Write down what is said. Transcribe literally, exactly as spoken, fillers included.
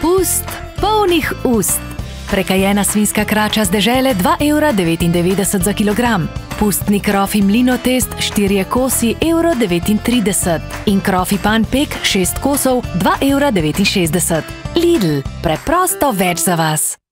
Pust polnih ust. Prekajena svinjska krača z dežele dva evra devetindevetdeset za kilogram. Pustni krofi mlinotest štirje kosi evro devetintrideset in krofi pan pek šest kosov dva evra devetinšestdeset. Lidl, preprosto več za vas.